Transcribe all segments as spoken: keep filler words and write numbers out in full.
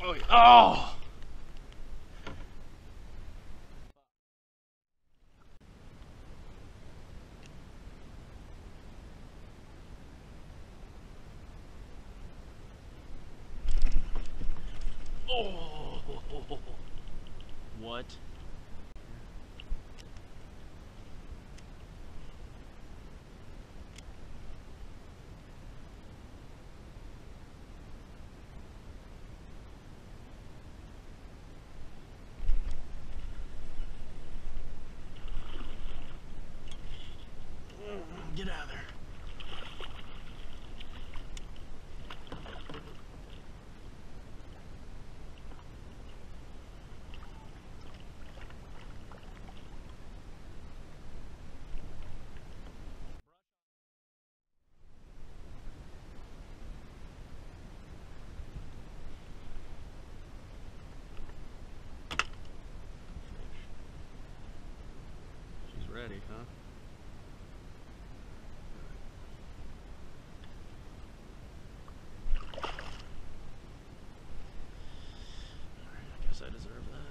Oh, yeah. Oh! Oh! What? Get out of there. She's ready, huh? I guess I deserve that.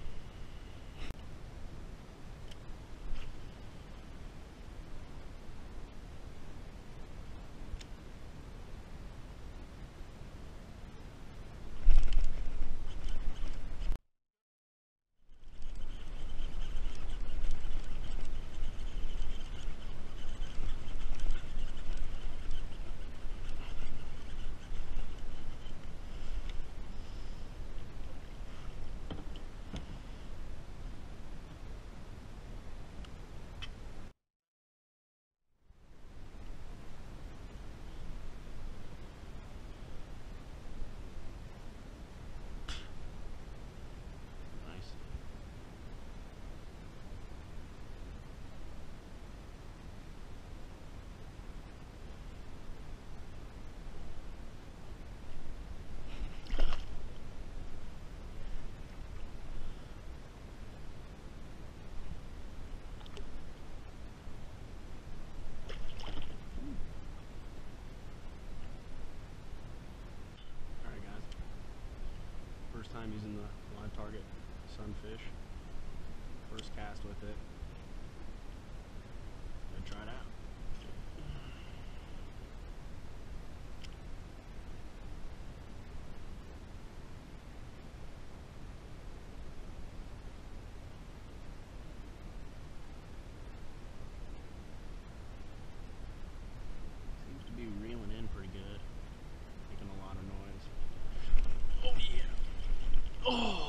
Nice. Alright guys, first time using the live target sunfish, first cast with it, gonna try it out. Seems to be reeling in pretty good, making a lot of noise. Oh yeah! Oh!